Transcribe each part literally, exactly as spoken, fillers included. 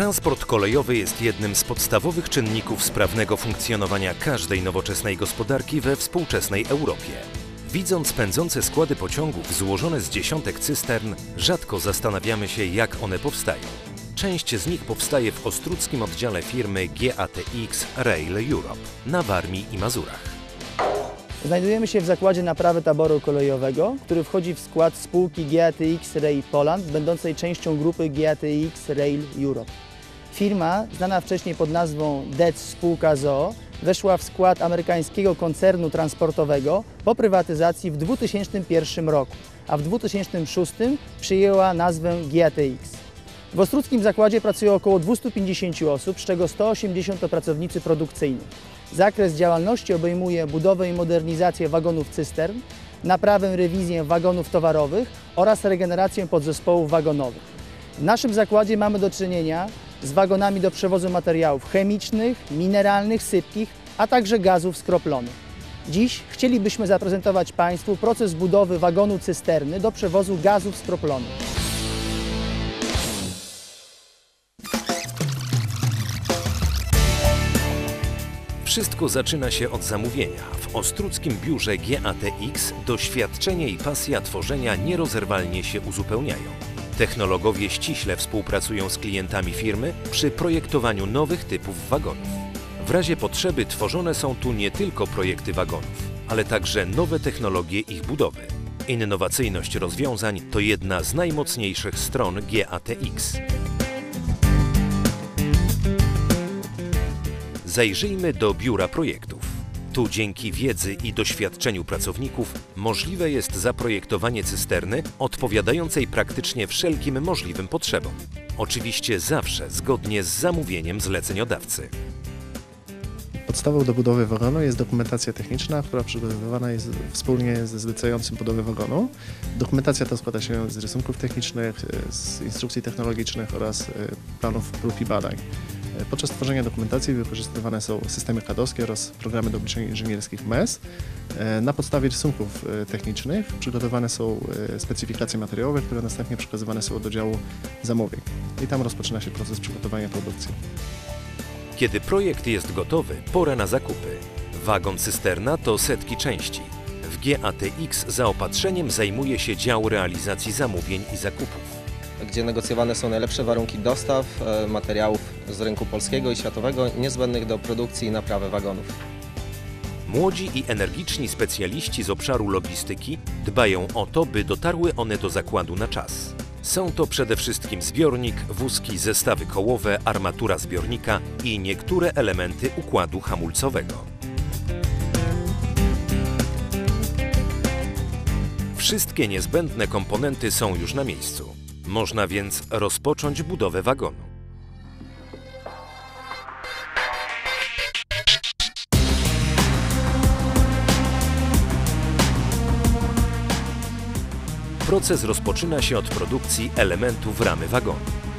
Transport kolejowy jest jednym z podstawowych czynników sprawnego funkcjonowania każdej nowoczesnej gospodarki we współczesnej Europie. Widząc pędzące składy pociągów złożone z dziesiątek cystern, rzadko zastanawiamy się, jak one powstają. Część z nich powstaje w ostródzkim oddziale firmy G A T X Rail Europe na Warmii i Mazurach. Znajdujemy się w zakładzie naprawy taboru kolejowego, który wchodzi w skład spółki G A T X Rail Poland, będącej częścią grupy G A T X Rail Europe. Firma, znana wcześniej pod nazwą D E C Spółka z o o, weszła w skład amerykańskiego koncernu transportowego po prywatyzacji w dwa tysiące pierwszym roku, a w dwa tysiące szóstym przyjęła nazwę G A T X. W ostródzkim zakładzie pracuje około dwieście pięćdziesiąt osób, z czego sto osiemdziesiąt to pracownicy produkcyjni. Zakres działalności obejmuje budowę i modernizację wagonów cystern, naprawę, rewizję wagonów towarowych oraz regenerację podzespołów wagonowych. W naszym zakładzie mamy do czynienia z wagonami do przewozu materiałów chemicznych, mineralnych, sypkich, a także gazów skroplonych. Dziś chcielibyśmy zaprezentować Państwu proces budowy wagonu cysterny do przewozu gazów skroplonych. Wszystko zaczyna się od zamówienia. W ostródzkim biurze G A T X doświadczenie i pasja tworzenia nierozerwalnie się uzupełniają. Technologowie ściśle współpracują z klientami firmy przy projektowaniu nowych typów wagonów. W razie potrzeby tworzone są tu nie tylko projekty wagonów, ale także nowe technologie ich budowy. Innowacyjność rozwiązań to jedna z najmocniejszych stron G A T X. Zajrzyjmy do biura projektów. Tu dzięki wiedzy i doświadczeniu pracowników możliwe jest zaprojektowanie cysterny odpowiadającej praktycznie wszelkim możliwym potrzebom. Oczywiście zawsze zgodnie z zamówieniem zleceniodawcy. Podstawą do budowy wagonu jest dokumentacja techniczna, która przygotowywana jest wspólnie ze zlecającym budowę wagonu. Dokumentacja ta składa się z rysunków technicznych, z instrukcji technologicznych oraz planów prób i badań. Podczas tworzenia dokumentacji wykorzystywane są systemy kadowskie oraz programy do obliczeń inżynierskich M E S. Na podstawie rysunków technicznych przygotowane są specyfikacje materiałowe, które następnie przekazywane są do działu zamówień. I tam rozpoczyna się proces przygotowania produkcji. Kiedy projekt jest gotowy, pora na zakupy. Wagon cysterna to setki części. W G A T X zaopatrzeniem zajmuje się dział realizacji zamówień i zakupów, gdzie negocjowane są najlepsze warunki dostaw materiałów z rynku polskiego i światowego niezbędnych do produkcji i naprawy wagonów. Młodzi i energiczni specjaliści z obszaru logistyki dbają o to, by dotarły one do zakładu na czas. Są to przede wszystkim zbiornik, wózki, zestawy kołowe, armatura zbiornika i niektóre elementy układu hamulcowego. Wszystkie niezbędne komponenty są już na miejscu. Można więc rozpocząć budowę wagonu. Proces rozpoczyna się od produkcji elementów ramy wagonu.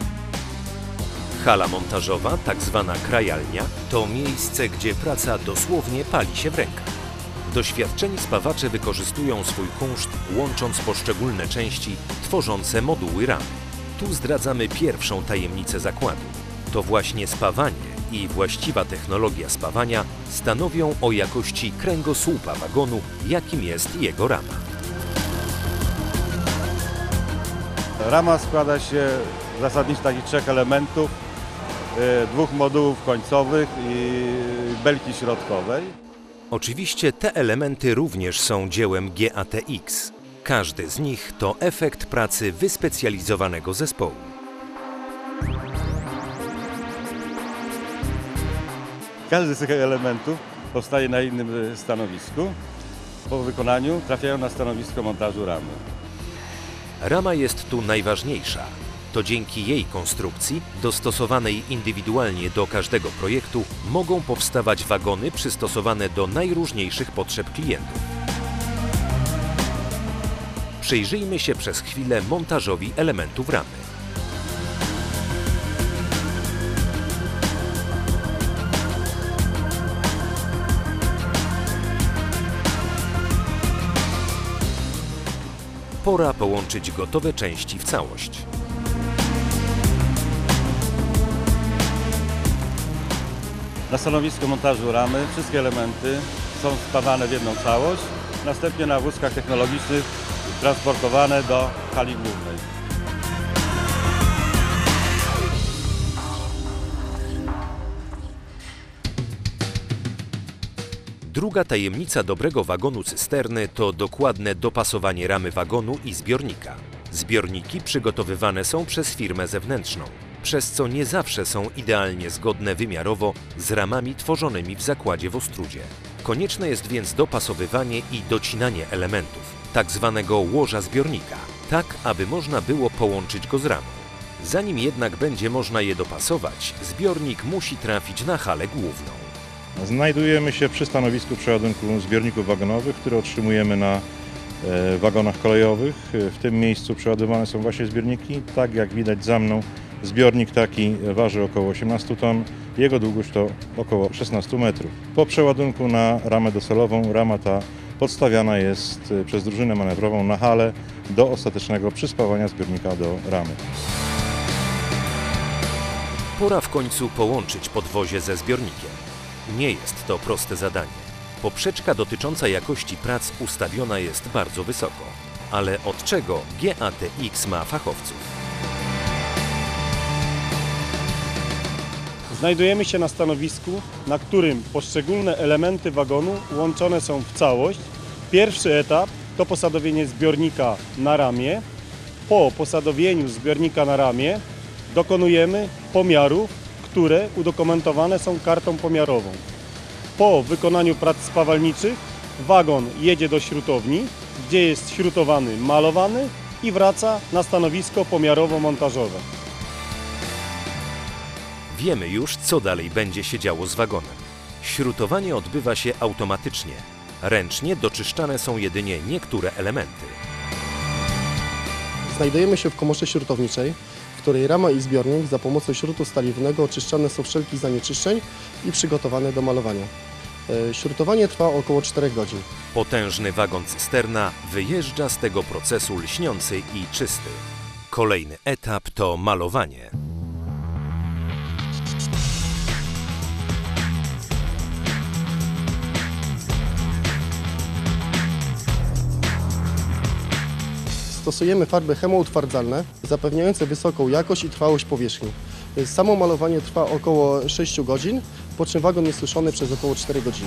Hala montażowa, tak zwana krajalnia, to miejsce, gdzie praca dosłownie pali się w rękach. Doświadczeni spawacze wykorzystują swój kunszt, łącząc poszczególne części tworzące moduły ramy. Tu zdradzamy pierwszą tajemnicę zakładu. To właśnie spawanie i właściwa technologia spawania stanowią o jakości kręgosłupa wagonu, jakim jest jego rama. Rama składa się zasadniczo z takich trzech elementów, dwóch modułów końcowych i belki środkowej. Oczywiście te elementy również są dziełem G A T X. Każdy z nich to efekt pracy wyspecjalizowanego zespołu. Każdy z tych elementów powstaje na innym stanowisku. Po wykonaniu trafiają na stanowisko montażu ramy. Rama jest tu najważniejsza. To dzięki jej konstrukcji, dostosowanej indywidualnie do każdego projektu, mogą powstawać wagony przystosowane do najróżniejszych potrzeb klientów. Przyjrzyjmy się przez chwilę montażowi elementów ramy. Pora połączyć gotowe części w całość. Na stanowisku montażu ramy wszystkie elementy są spawane w jedną całość, następnie na wózkach technologicznych transportowane do hali głównej. Druga tajemnica dobrego wagonu cysterny to dokładne dopasowanie ramy wagonu i zbiornika. Zbiorniki przygotowywane są przez firmę zewnętrzną, przez co nie zawsze są idealnie zgodne wymiarowo z ramami tworzonymi w zakładzie w Ostródzie. Konieczne jest więc dopasowywanie i docinanie elementów, tak zwanego łoża zbiornika, tak aby można było połączyć go z ramą. Zanim jednak będzie można je dopasować, zbiornik musi trafić na halę główną. Znajdujemy się przy stanowisku przeładunku zbiorników wagonowych, które otrzymujemy na e, wagonach kolejowych. W tym miejscu przeładowane są właśnie zbiorniki. Tak jak widać za mną, zbiornik taki waży około osiemnaście ton, jego długość to około szesnaście metrów. Po przeładunku na ramę docelową, rama ta podstawiana jest przez drużynę manewrową na halę do ostatecznego przyspawania zbiornika do ramy. Pora w końcu połączyć podwozie ze zbiornikiem. Nie jest to proste zadanie. Poprzeczka dotycząca jakości prac ustawiona jest bardzo wysoko. Ale od czego G A T X ma fachowców? Znajdujemy się na stanowisku, na którym poszczególne elementy wagonu łączone są w całość. Pierwszy etap to posadowienie zbiornika na ramię. Po posadowieniu zbiornika na ramię dokonujemy pomiarów, które udokumentowane są kartą pomiarową. Po wykonaniu prac spawalniczych wagon jedzie do śrutowni, gdzie jest śrutowany, malowany i wraca na stanowisko pomiarowo-montażowe. Wiemy już, co dalej będzie się działo z wagonem. Śrutowanie odbywa się automatycznie. Ręcznie doczyszczane są jedynie niektóre elementy. Znajdujemy się w komorze śrutowniczej, w której rama i zbiornik za pomocą śrutu staliwnego oczyszczane są wszelkich zanieczyszczeń i przygotowane do malowania. Śrutowanie trwa około czterech godzin. Potężny wagon cysterna wyjeżdża z tego procesu lśniący i czysty. Kolejny etap to malowanie. Stosujemy farby chemoutwardzalne, zapewniające wysoką jakość i trwałość powierzchni. Samo malowanie trwa około sześć godzin, po czym wagon jest suszony przez około cztery godziny.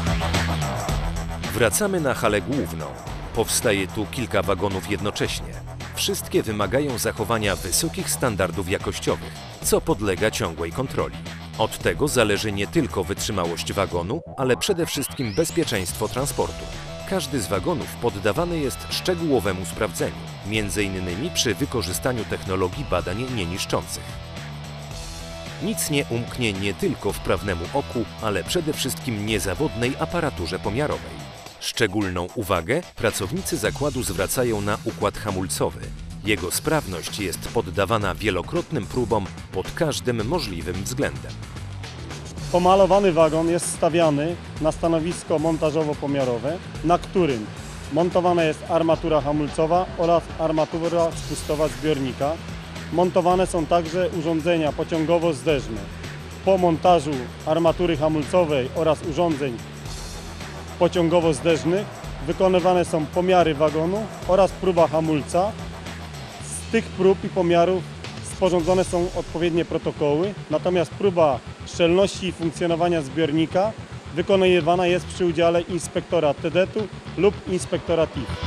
Wracamy na halę główną. Powstaje tu kilka wagonów jednocześnie. Wszystkie wymagają zachowania wysokich standardów jakościowych, co podlega ciągłej kontroli. Od tego zależy nie tylko wytrzymałość wagonu, ale przede wszystkim bezpieczeństwo transportu. Każdy z wagonów poddawany jest szczegółowemu sprawdzeniu, między innymi przy wykorzystaniu technologii badań nieniszczących. Nic nie umknie nie tylko wprawnemu oku, ale przede wszystkim niezawodnej aparaturze pomiarowej. Szczególną uwagę pracownicy zakładu zwracają na układ hamulcowy. Jego sprawność jest poddawana wielokrotnym próbom pod każdym możliwym względem. Pomalowany wagon jest stawiany na stanowisko montażowo-pomiarowe, na którym montowana jest armatura hamulcowa oraz armatura spustowa zbiornika. Montowane są także urządzenia pociągowo-zderzne. Po montażu armatury hamulcowej oraz urządzeń pociągowo-zderznych wykonywane są pomiary wagonu oraz próba hamulca. Z tych prób i pomiarów sporządzone są odpowiednie protokoły, natomiast próba szczelności i funkcjonowania zbiornika wykonywana jest przy udziale inspektora T D T-u lub inspektora T I F.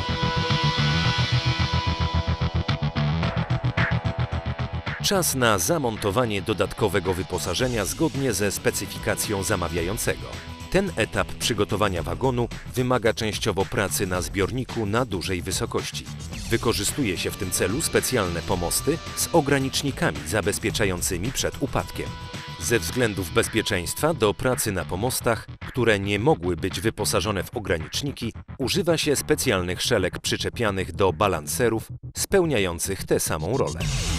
Czas na zamontowanie dodatkowego wyposażenia zgodnie ze specyfikacją zamawiającego. Ten etap przygotowania wagonu wymaga częściowo pracy na zbiorniku na dużej wysokości. Wykorzystuje się w tym celu specjalne pomosty z ogranicznikami zabezpieczającymi przed upadkiem. Ze względów bezpieczeństwa do pracy na pomostach, które nie mogły być wyposażone w ograniczniki, używa się specjalnych szelek przyczepianych do balanserów spełniających tę samą rolę.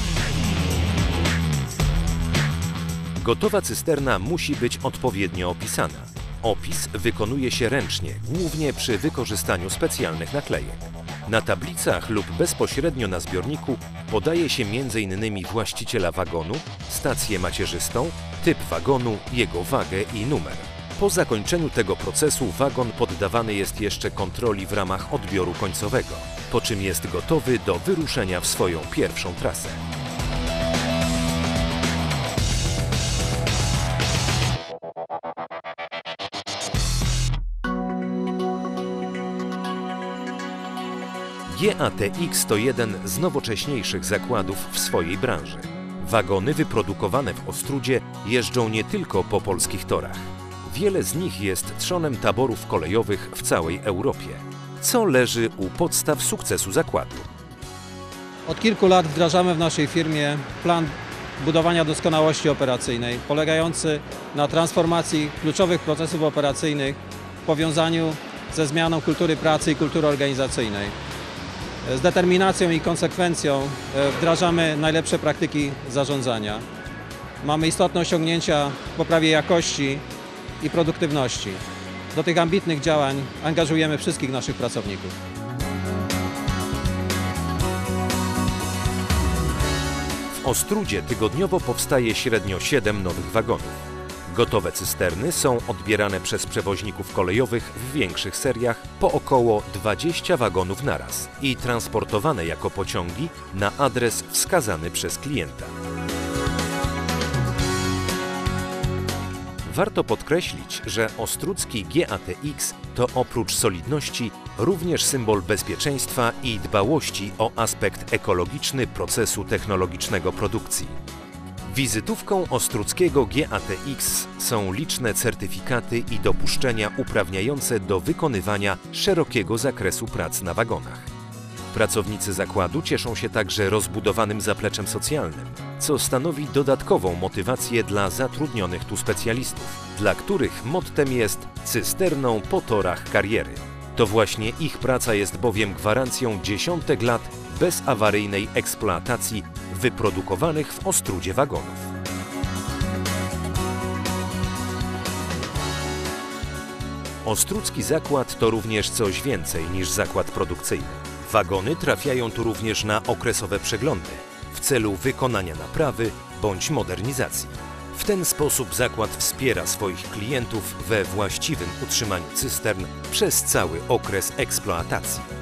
Gotowa cysterna musi być odpowiednio opisana. Opis wykonuje się ręcznie, głównie przy wykorzystaniu specjalnych naklejek. Na tablicach lub bezpośrednio na zbiorniku podaje się między innymi właściciela wagonu, stację macierzystą, typ wagonu, jego wagę i numer. Po zakończeniu tego procesu wagon poddawany jest jeszcze kontroli w ramach odbioru końcowego, po czym jest gotowy do wyruszenia w swoją pierwszą trasę. G A T X to jeden z nowocześniejszych zakładów w swojej branży. Wagony wyprodukowane w Ostródzie jeżdżą nie tylko po polskich torach. Wiele z nich jest trzonem taborów kolejowych w całej Europie, co leży u podstaw sukcesu zakładu. Od kilku lat wdrażamy w naszej firmie plan budowania doskonałości operacyjnej, polegający na transformacji kluczowych procesów operacyjnych w powiązaniu ze zmianą kultury pracy i kultury organizacyjnej. Z determinacją i konsekwencją wdrażamy najlepsze praktyki zarządzania. Mamy istotne osiągnięcia w poprawie jakości i produktywności. Do tych ambitnych działań angażujemy wszystkich naszych pracowników. W Ostródzie tygodniowo powstaje średnio siedem nowych wagonów. Gotowe cysterny są odbierane przez przewoźników kolejowych w większych seriach po około dwudziestu wagonów naraz i transportowane jako pociągi na adres wskazany przez klienta. Warto podkreślić, że ostródzki G A T X to oprócz solidności również symbol bezpieczeństwa i dbałości o aspekt ekologiczny procesu technologicznego produkcji. Wizytówką ostródzkiego G A T X są liczne certyfikaty i dopuszczenia uprawniające do wykonywania szerokiego zakresu prac na wagonach. Pracownicy zakładu cieszą się także rozbudowanym zapleczem socjalnym, co stanowi dodatkową motywację dla zatrudnionych tu specjalistów, dla których mottem jest cysterną po torach kariery. To właśnie ich praca jest bowiem gwarancją dziesiątek lat bezawaryjnej eksploatacji wyprodukowanych w Ostródzie wagonów. Ostródzki zakład to również coś więcej niż zakład produkcyjny. Wagony trafiają tu również na okresowe przeglądy w celu wykonania naprawy bądź modernizacji. W ten sposób zakład wspiera swoich klientów we właściwym utrzymaniu cystern przez cały okres eksploatacji.